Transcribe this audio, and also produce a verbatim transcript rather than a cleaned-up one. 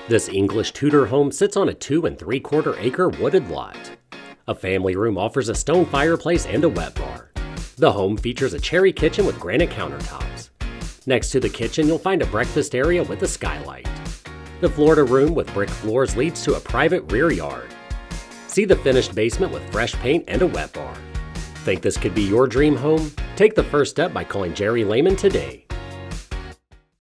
This English Tudor home sits on a two and three quarter acre wooded lot. A family room offers a stone fireplace and a wet bar. The home features a cherry kitchen with granite countertops. Next to the kitchen, you'll find a breakfast area with a skylight. The Florida room with brick floors leads to a private rear yard. See the finished basement with fresh paint and a wet bar. Think this could be your dream home? Take the first step by calling Jerry Lehman today.